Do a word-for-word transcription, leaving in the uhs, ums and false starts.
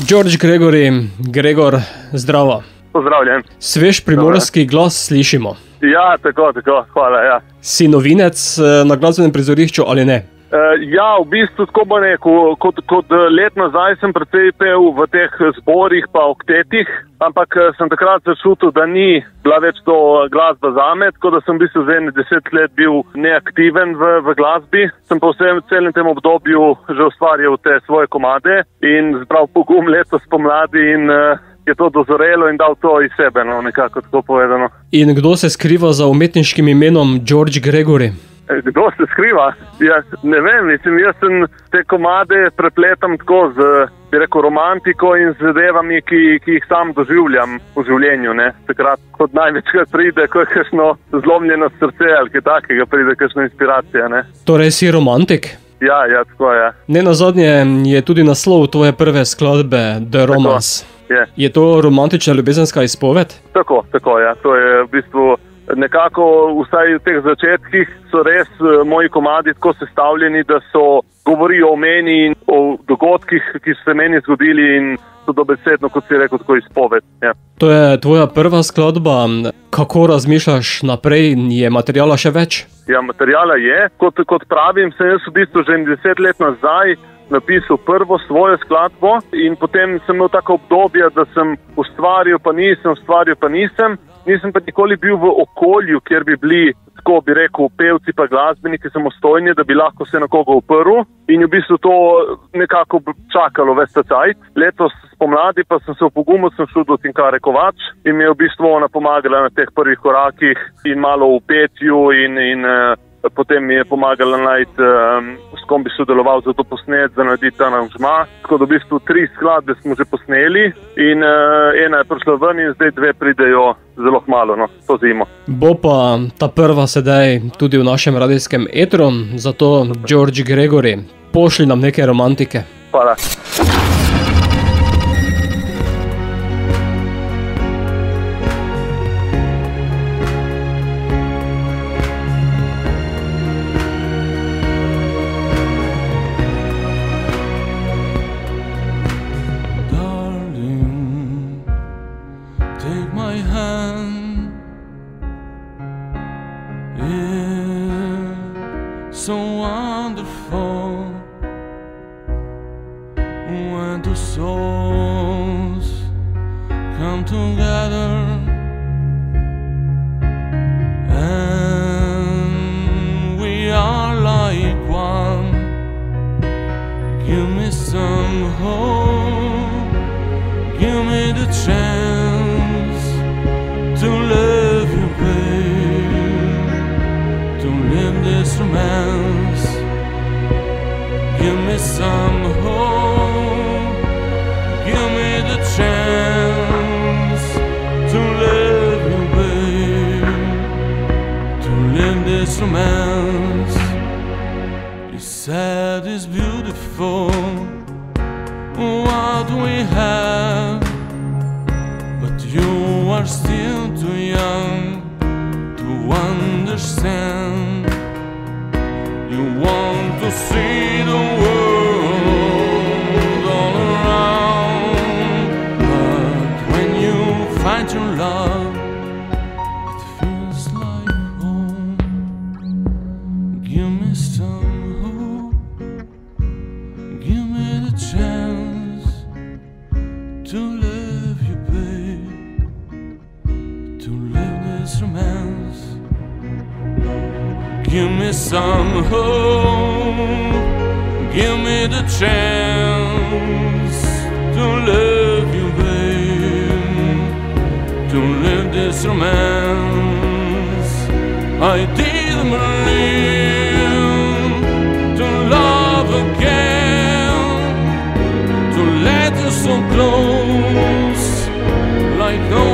George Gregory, Gregor, zdravo. Pozdravljen. Svež primorski glas slišimo. Ja, tako, tako, hvala, ja. Si novinec na glasbenem prizorišču ali ne? Uh, ja, v bistvu tako bo rekel, kot, kot let nazaj sem precej pel v teh zborih pa oktetih, ampak sem takrat začutil, da ni bila več to glasba zame, tako da sem v bistvu za deset let bil neaktiven v, v glasbi. Sem pa vsem celem tem obdobju že ustvarjal te svoje komade in zbral pogum letos pomladi in uh, je to dozorelo in dal to iz sebe, no, nekako tako povedano. In kdo se skriva za umetniškim imenom George Gregory? Kdo se skriva? Ja, ne vem, mislim, jaz sem te komade prepletam tako z, bi rekel, romantiko in z zadevami, ki, ki jih sam doživljam v življenju, ne. Takrat, kot največkrat pride, ko je kakšno zlomljeno srce ali kaj takega, pride kakšna inspiracija, ne. Torej si romantik? Ja, ja, tako je. Ne nazadnje je tudi naslov tvoje prve skladbe The Romance. Je. Je to romantična ljubezenska izpoved? Tako, tako, ja. To je v bistvu nekako, vsaj v teh začetkih, so res moji komadi tako sestavljeni, da so govorijo o meni in o dogodkih, ki so se meni zgodili in so dobesedno, kot si rekel, tako izpoved. Ja. To je tvoja prva skladba. Kako razmišljaš naprej? Je materijala še več? Ja, materijala je. Kot, kot pravim, sem jaz v bistvu že deset let nazaj napisal prvo svojo skladbo in potem sem imel tako obdobje, da sem ustvaril pa nisem, ustvaril pa nisem. Nisem pa nikoli bil v okolju, kjer bi bili, tako bi rekel, pevci pa glasbeniki samostojni, da bi lahko se na koga uprl in v bistvu to nekako čakalo ves ta cajt. Letos spomladi pa sem se opogumil, sem šel do Tinkare Kovač in mi je v bistvu ona pomagala na teh prvih korakih in malo v petju in, in uh, potem mi je pomagala najti, um, s kom bi sodeloval za to posnet, za narediti ta aranžma. Tako da v bistvu tri skladbe smo že posneli in uh, ena je prišla ven in zdaj dve pridejo zelo kmalu, no, to zimo. Bo pa ta prva sedaj tudi v našem radijskem etru, zato George Gregory, pošli nam neke romantike. Hvala. So wonderful when two souls come together and we are like one. Give me some hope, give me the chance to love you, babe, to live this romance. Give me some hope, give me the chance to love you, babe, to live this romance. You said it's beautiful what we have, but you are still too young to understand. You want to see the world all around, but when you find your love, it feels like home. Give me some hope, give me the chance to love you, babe, to live this romance. Give me some hope, give me the chance to love you, babe, to live this romance. I didn't believe to love again, to let you so close, like no